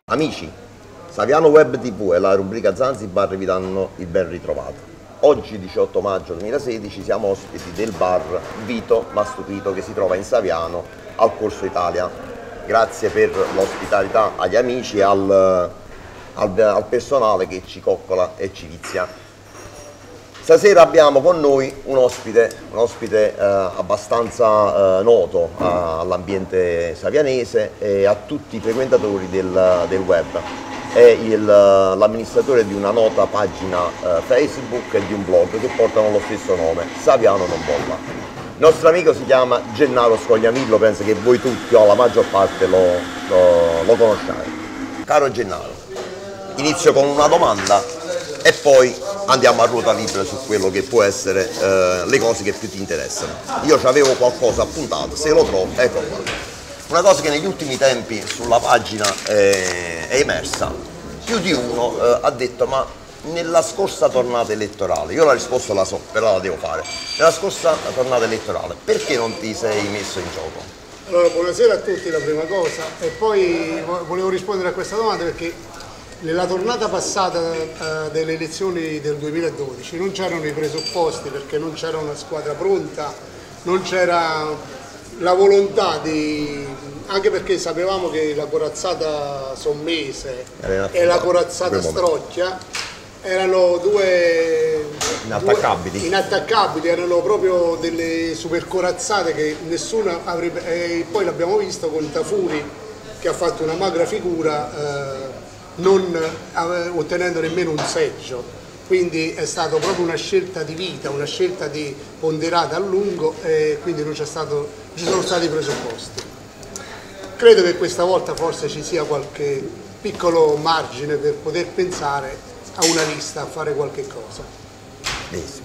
Amici, Saviano Web TV e la rubrica Zanzibar vi danno il ben ritrovato. Oggi 18 maggio 2016 siamo ospiti del bar Vito Ma Stupito che si trova in Saviano al Corso Italia. Grazie per l'ospitalità agli amici e al personale che ci coccola e ci vizia. Stasera abbiamo con noi un ospite abbastanza noto all'ambiente savianese e a tutti i frequentatori del web. È l'amministratore di una nota pagina Facebook e di un blog che portano lo stesso nome, Saviano Non Bolla. Il nostro amico si chiama Gennaro Scogliamillo, penso che voi tutti o la maggior parte lo conosciate. Caro Gennaro, inizio con una domanda e poi andiamo a ruota libera su quello che può essere le cose che più ti interessano. Io avevo qualcosa appuntato, se lo trovo, ecco qua. Una cosa che negli ultimi tempi sulla pagina è emersa, più di uno ha detto ma nella scorsa tornata elettorale, io la risposta la so, però la devo fare, nella scorsa tornata elettorale perché non ti sei messo in gioco? Allora, buonasera a tutti la prima cosa, e poi volevo rispondere a questa domanda perché nella tornata passata delle elezioni del 2012 non c'erano i presupposti, perché non c'era una squadra pronta, non c'era la volontà anche perché sapevamo che la corazzata Sommese e la corazzata Strocchia erano due inattaccabili, erano proprio delle super corazzate che nessuno avrebbe, e poi l'abbiamo visto con Tafuri che ha fatto una magra figura non ottenendo nemmeno un seggio, quindi è stata proprio una scelta di vita, una scelta ponderata a lungo, e quindi non ci sono stati i presupposti. Credo che questa volta forse ci sia qualche piccolo margine per poter pensare a una lista, a fare qualche cosa. Benissimo.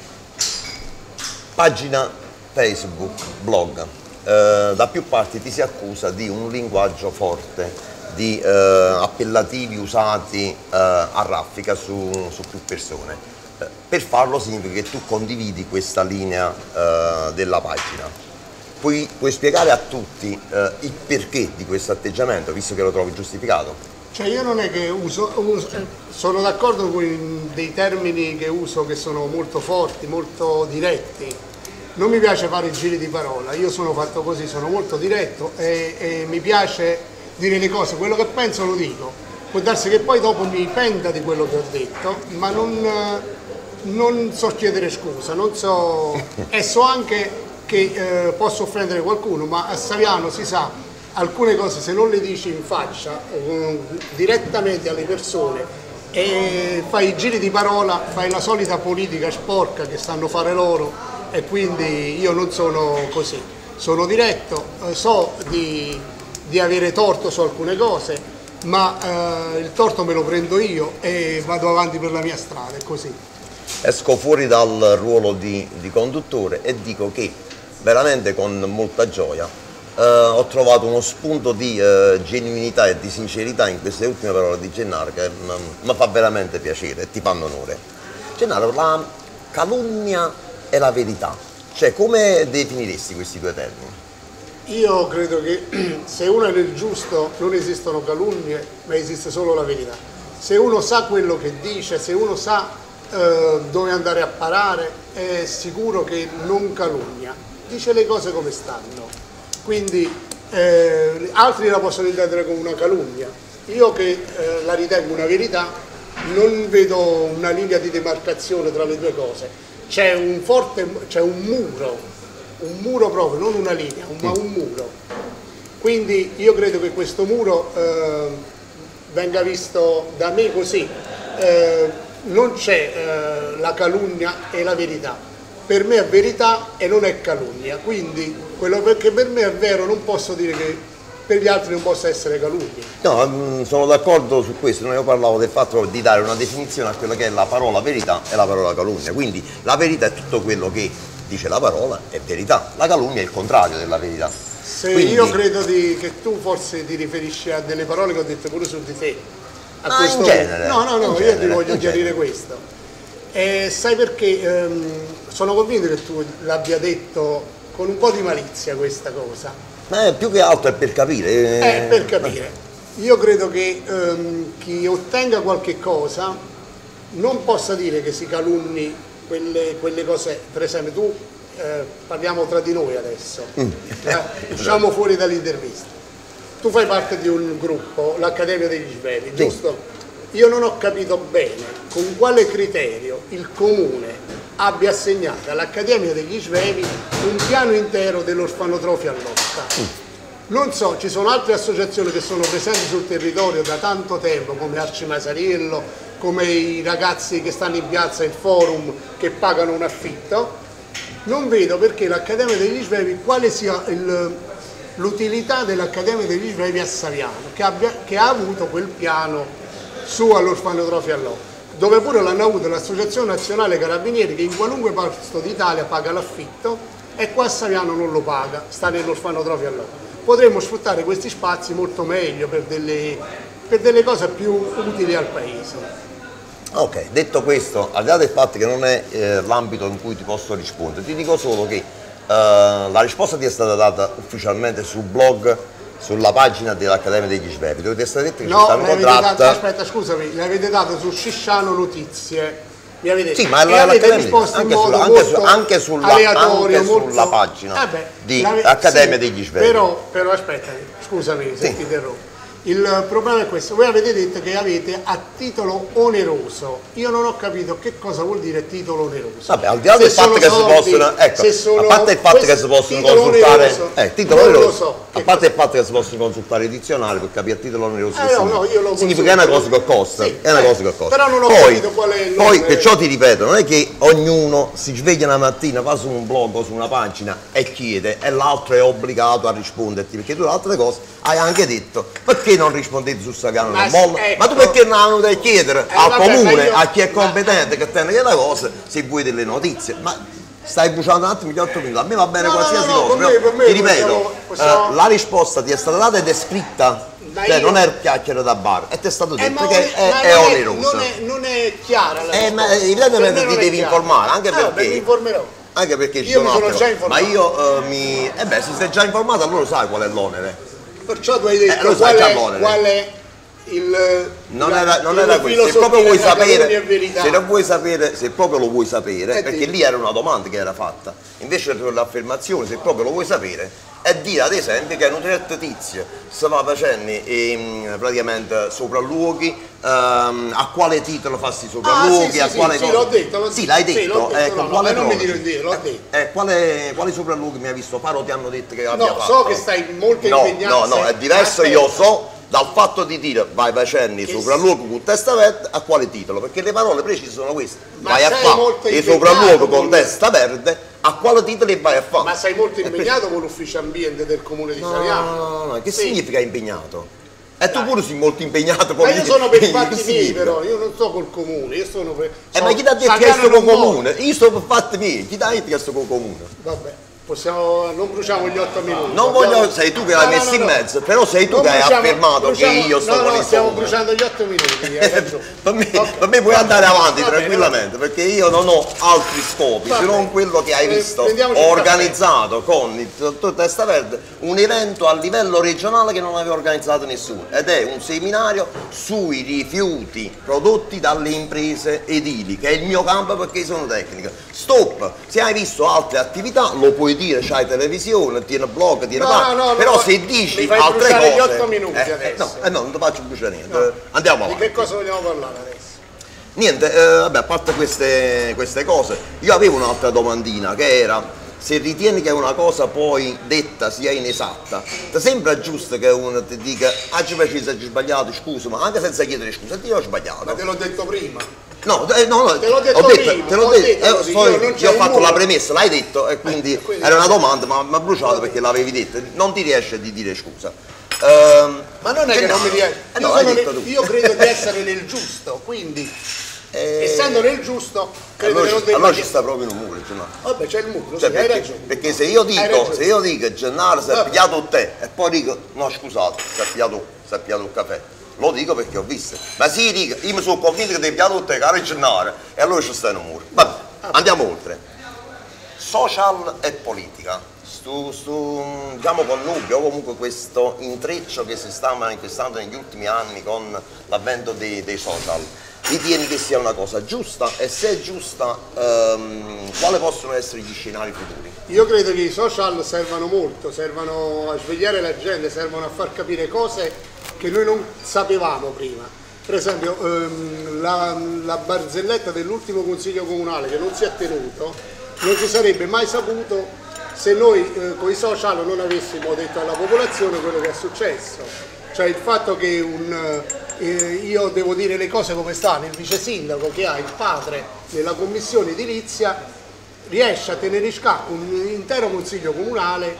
Pagina Facebook, blog, da più parti ti si accusa di un linguaggio forte, di appellativi usati a raffica su più persone. Per farlo significa che tu condividi questa linea della pagina. Puoi spiegare a tutti il perché di questo atteggiamento, visto che lo trovi giustificato? Cioè io non è che sono d'accordo con dei termini che uso che sono molto forti, molto diretti. Non mi piace fare giri di parola, io sono fatto così, sono molto diretto e mi piace dire le cose, quello che penso lo dico. Può darsi che poi dopo mi penta di quello che ho detto, ma non so chiedere scusa, e so anche che posso offendere qualcuno, ma a Saviano si sa, alcune cose se non le dici in faccia direttamente alle persone e fai i giri di parola, fai la solita politica sporca che sanno fare loro, e quindi io non sono così, sono diretto, so di avere torto su alcune cose, ma il torto me lo prendo io e vado avanti per la mia strada, è così. Esco fuori dal ruolo di conduttore e dico che veramente con molta gioia ho trovato uno spunto di genuinità e di sincerità in queste ultime parole di Gennaro che mi fa veramente piacere e ti fanno onore. Gennaro, la calunnia e la verità, cioè come definiresti questi due termini? Io credo che se uno è nel giusto non esistono calunnie, ma esiste solo la verità. Se uno sa quello che dice, se uno sa dove andare a parare, è sicuro che non calunnia, dice le cose come stanno. Quindi altri la possono intendere come una calunnia. Io che la ritengo una verità, non vedo una linea di demarcazione tra le due cose. C'è un muro proprio, non una linea, ma un muro. Quindi io credo che questo muro venga visto da me così. Non c'è la calunnia e la verità. Per me è verità e non è calunnia. Quindi quello che per me è vero non posso dire che per gli altri non possa essere calunnia. No, sono d'accordo su questo. Io parlavo del fatto di dare una definizione a quella che è la parola verità e la parola calunnia. Quindi la verità è tutto quello che dice la parola è verità, la calunnia è il contrario della verità. Quindi io credo che tu forse ti riferisci a delle parole che ho detto pure su di te. In genere. No, io ti voglio chiarire questo. Sai perché? Sono convinto che tu l'abbia detto con un po' di malizia questa cosa. Più che altro è per capire. Per capire. Io credo che chi ottenga qualche cosa non possa dire che si calunni quelle cose. Per esempio tu, parliamo tra di noi adesso, usciamo fuori dall'intervista. Tu fai parte di un gruppo, l'Accademia degli Svevi, giusto? Io non ho capito bene con quale criterio il Comune abbia assegnato all'Accademia degli Svevi un piano intero dell'orfanotrofio a Losca. Non so, ci sono altre associazioni che sono presenti sul territorio da tanto tempo, come Arci Masariello, come i ragazzi che stanno in piazza, il Forum, che pagano un affitto. Non vedo perché l'Accademia degli Svevi, quale sia l'utilità dell'Accademia degli Svevi a Saviano, che ha avuto quel piano su all'orfanotrofio a Losca, dove pure l'hanno avuto l'Associazione Nazionale Carabinieri, che in qualunque posto d'Italia paga l'affitto, e qua a Saviano non lo paga, sta nell'orfanotrofio a Losca. Potremmo sfruttare questi spazi molto meglio per delle cose più utili al paese. Ok, detto questo, al di là del fatto che non è l'ambito in cui ti posso rispondere, ti dico solo che la risposta ti è stata data ufficialmente sul blog, sulla pagina dell'Accademia degli Svevi, dove ti è stato detto che no, ci stanno contratti. Aspetta, scusami, l'avete dato su Scisciano Notizie. Sì, ma avete risposto anche sulla pagina di Accademia degli Svevi. Però aspetta, scusami se ti interrompo. Il problema è questo, voi avete detto che avete a titolo oneroso. Io non ho capito che cosa vuol dire titolo oneroso. Vabbè, al di là del fatto che si possono, ecco, a parte il fatto che si possono consultare, titolo oneroso, a parte il fatto che si possono consultare i dizionari per capire il titolo oneroso significa che è una cosa che costa, è una cosa che costa. Però non ho capito qual è il nome. Poi, perciò ti ripeto, non è che ognuno si sveglia una mattina, va su un blog o su una pagina e chiede e l'altro è obbligato a risponderti, perché tu le altre cose hai anche detto, perché non rispondete su Saviano non molla? Ecco. Ma tu perché non devi chiedere al comune, a chi è competente che tiene quella cosa, se vuoi delle notizie? Ma stai bruciando un attimo gli 8 minuti, a me va bene qualsiasi cosa, però ti ripeto, la risposta ti è stata data ed è scritta, cioè non è chiacchiere da bar, e ti è stato detto che è onerosa. Non è chiara la risposta. Ma evidentemente ti devi informare, anche perché... mi informerò. Anche perché ci io sono mi sono altre già informato. Ma io se sei già informato allora sai qual è l'onere. Perciò tu hai detto qual è il non era questo, se proprio vuoi sapere, se proprio lo vuoi sapere, perché lì era una domanda che era fatta, invece per l'affermazione, se proprio lo vuoi sapere, è dire ad esempio che un certo tizio si va facendo praticamente sopralluoghi, a quale titolo fa questi sopralluoghi, a quale l'ho detto, sì, l'hai detto, con quale non mi dire, l'ho detto. Quali sopralluoghi mi hai visto fare o ti hanno detto che abbia fatto? So che stai molto impegnato. No, è diverso, io so dal fatto di dire vai facendo i sopralluoghi con testa verde a quale titolo, perché le parole precise sono queste, vai a fare i sopralluoghi con testa verde, a quale titolo vai a fare? Ma sei molto impegnato con l'ufficio ambiente del comune di Saviano? No, che significa impegnato? E tu pure sei molto impegnato con ma io sono per i fatti miei, però io non sto col comune, io sono per... ma chi ti ha detto che sto col comune? Io sto per fatti miei, chi ti ha detto che sto col comune? Vabbè. Non bruciamo gli 8 minuti. Non voglio, sei tu che l'hai messo in mezzo, però sei tu che hai affermato che io sto con il stiamo bruciando gli 8 minuti. Per me puoi andare avanti tranquillamente, perché io non ho altri scopi se non quello che hai visto. Ho organizzato con il dottor Testa Verde un evento a livello regionale che non aveva organizzato nessuno, ed è un seminario sui rifiuti prodotti dalle imprese edili, che è il mio campo perché sono tecnico. Stop, se hai visto altre attività lo puoi dire, c'hai televisione, tieni blog, tieni però se dici altre cose... gli 8 minuti adesso. No, non ti faccio bruciare niente. Andiamo avanti. Di che cosa vogliamo parlare adesso? Niente, vabbè, a parte queste cose, io avevo un'altra domandina che era: se ritieni che una cosa poi detta sia inesatta, ti sembra giusto che uno ti dica ci preciso, hai sbagliato, scusa, ma anche senza chiedere scusa, io ho sbagliato. Ma te l'ho detto prima. No, te l'ho detto prima, io ho fatto la premessa, l'hai detto e quindi era una domanda, ma mi ha bruciato perché l'avevi detto, non ti riesce di dire scusa. Ma non è che non mi riesce, io credo di essere nel giusto, quindi essendo nel giusto credo che non debba... Allora ci sta proprio in un muro, Gennaro. Vabbè, c'è il muro, hai ragione. Perché se io dico Gennaro si è pigliato te e poi dico no scusate, si è pigliato il caffè, lo dico perché ho visto, ma sì, dico, io mi sono convinto che ti hai pigliato te, caro Gennaro, e allora ci sta in un muro. Vabbè, andiamo oltre. Social e politica. diciamo, connubio o comunque questo intreccio che si sta manifestando negli ultimi anni con l'avvento dei social, ritieni che sia una cosa giusta? E se è giusta, quali possono essere gli scenari futuri? Io credo che i social servano molto, servono a svegliare la gente, servono a far capire cose che noi non sapevamo prima. Per esempio la barzelletta dell'ultimo consiglio comunale che non si è tenuto, non si sarebbe mai saputo se noi con i social non avessimo detto alla popolazione quello che è successo. Cioè il fatto che io devo dire le cose come stanno, il vice sindaco che ha il padre nella commissione edilizia riesce a tenere in scacco un intero consiglio comunale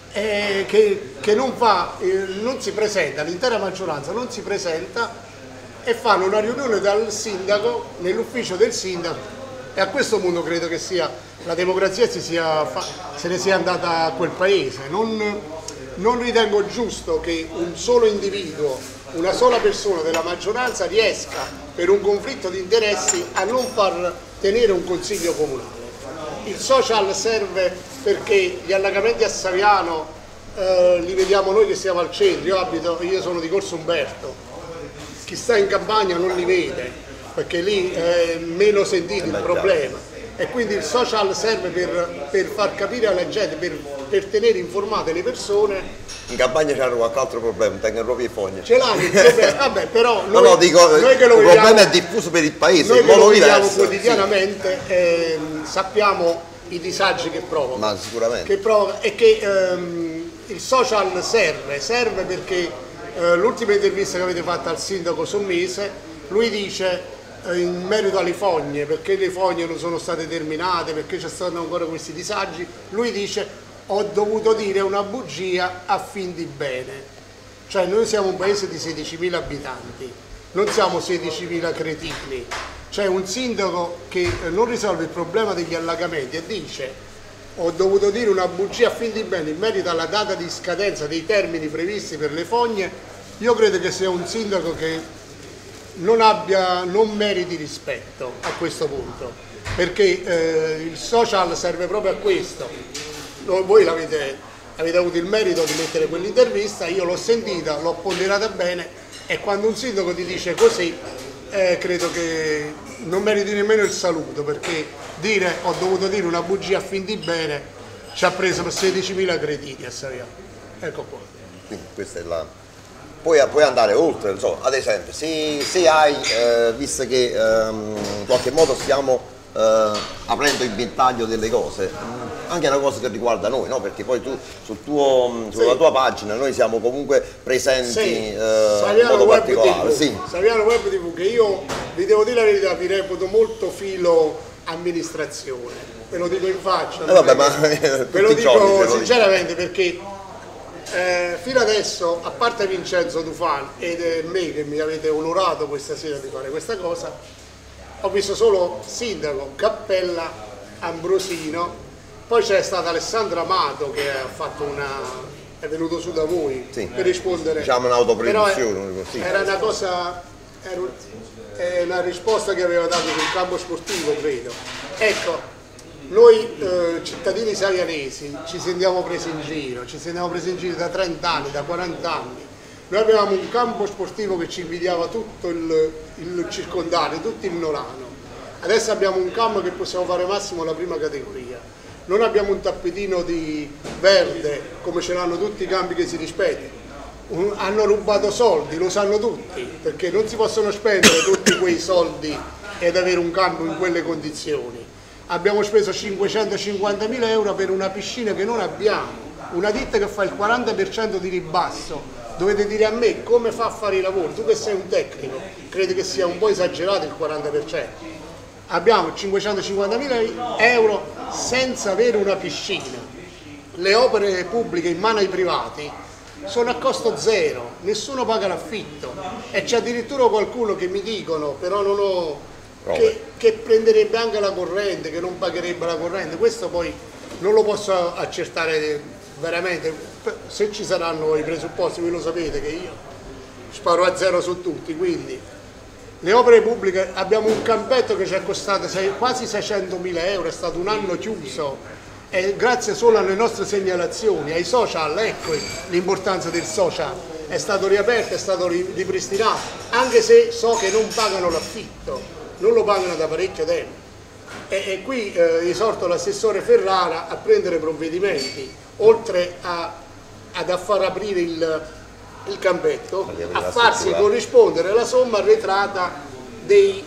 che non si presenta, l'intera maggioranza non si presenta e fanno una riunione dal sindaco, nell'ufficio del sindaco, e a questo punto credo che la democrazia se ne sia andata a quel paese. Non ritengo giusto che un solo individuo, una sola persona della maggioranza riesca per un conflitto di interessi a non far tenere un consiglio comunale. Il social serve perché gli allagamenti a Saviano li vediamo noi che siamo al centro, io sono di Corso Umberto, chi sta in campagna non li vede perché lì è meno sentito il problema, e quindi il social serve per far capire alla gente, per tenere informate le persone. In campagna c'hanno qualche altro problema, tengono proprio i fogni. Ce l'hanno il problema, vabbè, però noi, no, dico, noi che lo il vediamo, problema è diffuso per il paese, noi in che modo lo vediamo diverso, quotidianamente, sappiamo i disagi che provoca. Ma sicuramente. E che il social serve perché l'ultima intervista che avete fatto al sindaco Sommese, lui dice in merito alle fogne, perché le fogne non sono state terminate, perché ci stanno ancora questi disagi, lui dice ho dovuto dire una bugia a fin di bene. Cioè noi siamo un paese di 16.000 abitanti, non siamo 16.000 cretini. C'è un sindaco che non risolve il problema degli allagamenti e dice ho dovuto dire una bugia a fin di bene in merito alla data di scadenza dei termini previsti per le fogne. Io credo che sia un sindaco che non meriti rispetto a questo punto, perché il social serve proprio a questo. Voi avete avuto il merito di mettere quell'intervista, io l'ho sentita, l'ho ponderata bene, e quando un sindaco ti dice così credo che non meriti nemmeno il saluto, perché dire ho dovuto dire una bugia a fin di bene ci ha preso per 16.000 cretini a Saviano. Ecco qua. Quindi questa è la... Puoi andare oltre, insomma, ad esempio, se hai, visto che in qualche modo stiamo aprendo il ventaglio delle cose, anche una cosa che riguarda noi, no? Perché poi tu sulla tua pagina noi siamo comunque presenti in modo particolare. Saviano Web TV, che io vi devo dire la verità, vi reputo molto filo amministrazione, ve lo dico in faccia, ve lo dico sinceramente, perché fino adesso, a parte Vincenzo Dufan ed me che mi avete onorato questa sera di fare questa cosa, ho visto solo sindaco, Cappella, Ambrosino, poi c'è stata Alessandra Amato che è venuto su da voi per rispondere. Diciamo un'autoproduzione. Era una cosa, era una risposta che aveva dato sul campo sportivo, credo. Ecco, noi cittadini savianesi ci sentiamo presi in giro, da 30 anni, da 40 anni. Noi avevamo un campo sportivo che ci invidiava tutto il circondario, tutto il Nolano. Adesso abbiamo un campo che possiamo fare massimo la prima categoria. Non abbiamo un tappetino di verde come ce l'hanno tutti i campi che si rispettano. Hanno rubato soldi, lo sanno tutti, perché non si possono spendere tutti quei soldi ed avere un campo in quelle condizioni. Abbiamo speso 550.000 euro per una piscina che non abbiamo, una ditta che fa il 40% di ribasso. Dovete dire a me come fa a fare i lavori, tu che sei un tecnico, credi che sia un po' esagerato il 40%. Abbiamo 550.000 euro senza avere una piscina. Le opere pubbliche in mano ai privati sono a costo zero, nessuno paga l'affitto, e c'è addirittura qualcuno che mi dicono, però non ho... Che prenderebbe anche la corrente, che non pagherebbe la corrente. Questo poi non lo posso accertare veramente, se ci saranno i presupposti, voi lo sapete che io sparo a zero su tutti. Quindi le opere pubbliche, abbiamo un campetto che ci è costato quasi 600.000 euro, è stato un anno chiuso è grazie solo alle nostre segnalazioni, ai social, ecco l'importanza del social, è stato riaperto, è stato ripristinato, anche se so che non pagano l'affitto, non lo pagano da parecchio tempo. E qui esorto l'assessore Ferrara a prendere provvedimenti, oltre a far aprire il campetto, a farsi corrispondere la somma arretrata del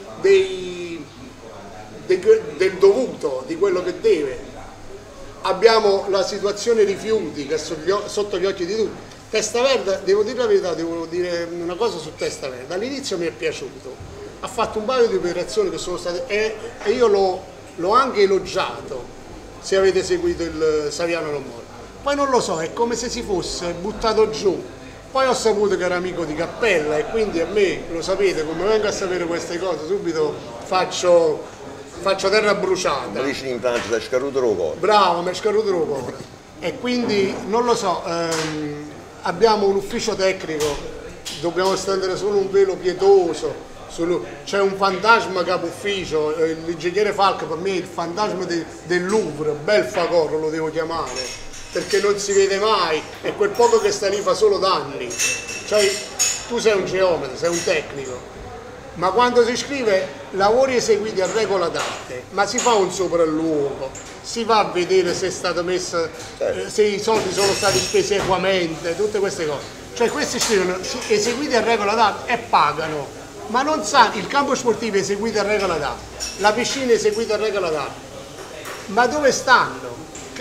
dovuto, di quello che deve. Abbiamo la situazione rifiuti che è sotto gli occhi di tutti. Testa Verde, devo dire la verità, devo dire una cosa su Testa Verde, all'inizio mi è piaciuto, ha fatto un paio di operazioni che sono state, e io l'ho anche elogiato, se avete seguito il Saviano Non Molla. Poi non lo so, è come se si fosse buttato giù. Poi ho saputo che era amico di Cappella e quindi a me, lo sapete, come vengo a sapere queste cose, subito faccio terra bruciata. Vicino in Francia, è scaruto il cuore. Bravo, mi è scaruto il cuore. E quindi, non lo so, abbiamo un ufficio tecnico, dobbiamo stendere solo un velo pietoso, c'è un fantasma capo ufficio, l'ingegnere Falk per me è il fantasma del Louvre, Belfagor lo devo chiamare, perché non si vede mai e quel poco che sta lì fa solo danni. Cioè, tu sei un geometra, sei un tecnico, ma quando si scrive lavori eseguiti a regola d'arte, ma si fa un sopralluogo, si va a vedere se è stato messo, se i soldi sono stati spesi equamente, tutte queste cose. Cioè questi scrivono eseguiti a regola d'arte e pagano, ma non sa, il campo sportivo è eseguito a regola d'arte, la piscina è eseguita a regola d'arte, ma dove stanno?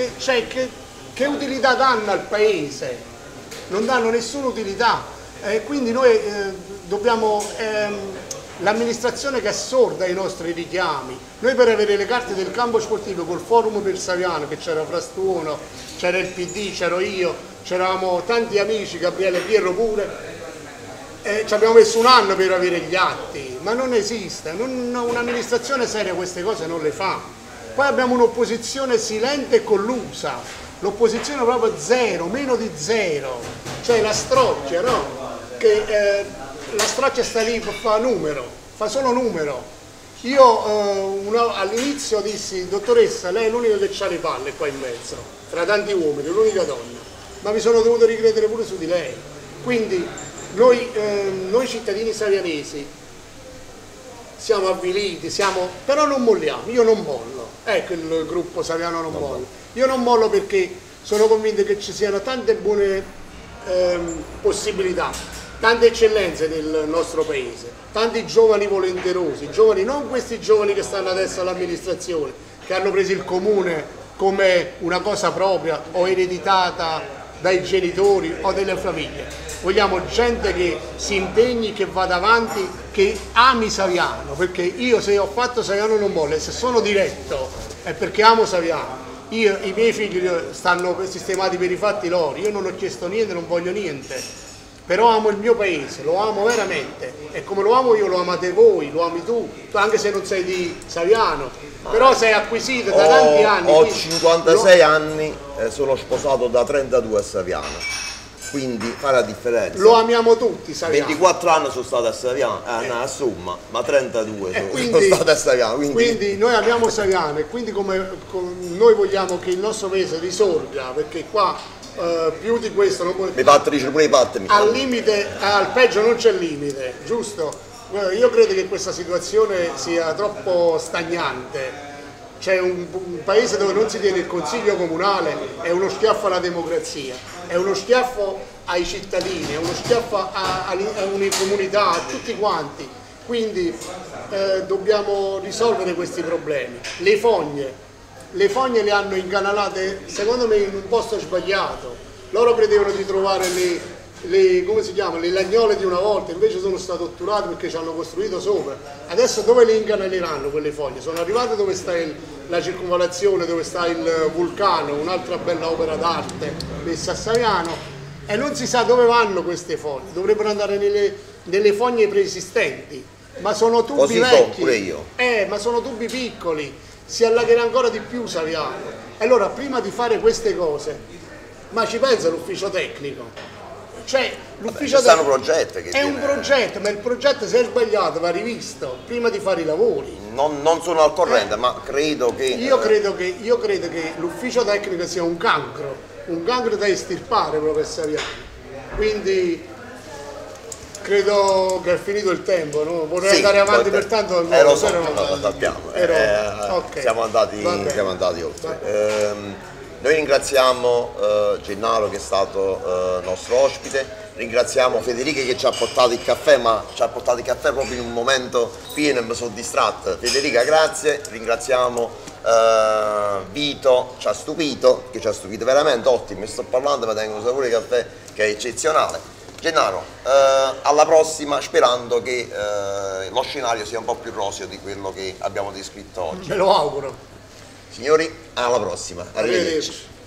Che utilità danno al paese? Non danno nessuna utilità, quindi noi dobbiamo, l'amministrazione che è sorda ai nostri richiami, noi per avere le carte del campo sportivo col forum per Saviano, che c'era Frastuono, c'era il PD, c'ero io, c'eravamo tanti amici, Gabriele Pierro pure, ci abbiamo messo un anno per avere gli atti, ma non esiste, un'amministrazione seria queste cose non le fa. Poi abbiamo un'opposizione silente e collusa, l'opposizione proprio zero, meno di zero, cioè la Strocchia, no? Che la Strocchia sta lì, fa numero, fa solo numero. Io all'inizio dissi, dottoressa, lei è l'unica che ha le palle qua in mezzo, tra tanti uomini, l'unica donna, ma mi sono dovuto ricredere pure su di lei. Quindi noi cittadini savianesi siamo avviliti, però non molliamo, io non mollo, ecco il gruppo Saviano Non Molla, io non mollo perché sono convinto che ci siano tante buone possibilità, tante eccellenze nel nostro paese, tanti giovani volenterosi, giovani, non questi giovani che stanno adesso all'amministrazione, che hanno preso il comune come una cosa propria o ereditata dai genitori o dalle famiglie. Vogliamo gente che si impegni, che vada avanti, che ami Saviano, perché io se ho fatto Saviano Non Molla e se sono diretto è perché amo Saviano. I miei figli stanno sistemati per i fatti loro, io non ho chiesto niente, non voglio niente, però amo il mio paese, lo amo veramente, e come lo amo io lo amate voi, lo ami tu, anche se non sei di Saviano, però sei acquisito da tanti anni. Ho 56 anni, sono sposato da 32 a Saviano. Quindi fa la differenza. Lo amiamo tutti, Saviano. 24 anni sono stato a Saviano, una somma, ma 32 sono stato a Saviano. Quindi noi amiamo Saviano e quindi noi vogliamo che il nostro paese risorga, perché qua più di questo non può... Mi fattrice pure i patti. Al limite, al peggio non c'è limite, giusto? Io credo che questa situazione sia troppo stagnante. C'è un paese dove non si tiene il consiglio comunale, è uno schiaffo alla democrazia, è uno schiaffo ai cittadini, è uno schiaffo a una comunità, a tutti quanti. Quindi dobbiamo risolvere questi problemi. Le fogne le hanno incanalate secondo me in un posto sbagliato. Loro credevano di trovare come si chiama, le lagnole di una volta, invece sono state otturate perché ci hanno costruito sopra. Adesso dove le incanaleranno quelle foglie? Sono arrivate dove sta la circonvallazione, dove sta il vulcano, un'altra bella opera d'arte messa a Saviano, e non si sa dove vanno queste foglie. Dovrebbero andare nelle fogne preesistenti, ma sono tubi così vecchi, pure io. Ma sono tubi piccoli, si allagherà ancora di più Saviano. Allora prima di fare queste cose, ma ci pensa l'ufficio tecnico, Cioè, l'ufficio ci stanno progetti che è un progetto, ma il progetto se è sbagliato va rivisto prima di fare i lavori. Non sono al corrente, ma credo che... Io credo che l'ufficio tecnico sia un cancro da estirpare proprio a Saviano. Quindi credo che è finito il tempo, no? Vorrei andare avanti per tanto ancora, lo so, però lo sappiamo. okay. Siamo andati oltre. Noi ringraziamo Gennaro che è stato nostro ospite, ringraziamo Federica che ci ha portato il caffè, ma ci ha portato il caffè proprio in un momento pieno e mi sono distratto. Federica, grazie, ringraziamo Vito, che ci ha stupito veramente, ottimo, mi sto parlando, ma tengo un sapore di caffè che è eccezionale. Gennaro, alla prossima, sperando che lo scenario sia un po' più roseo di quello che abbiamo descritto oggi. Me lo auguro. Signori, alla prossima, arrivederci.